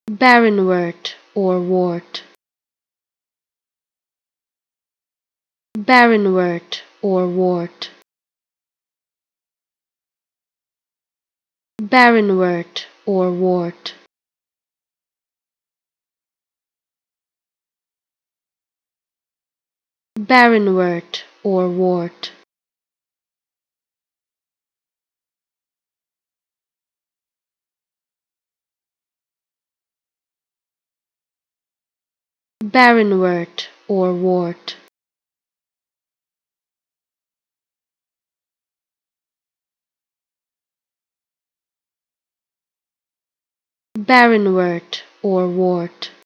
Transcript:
Barrenwort or wart. Barrenwort or wart. Barrenwort or wart. Barrenwort or wart. Barrenwort or wart. Barrenwort or wart.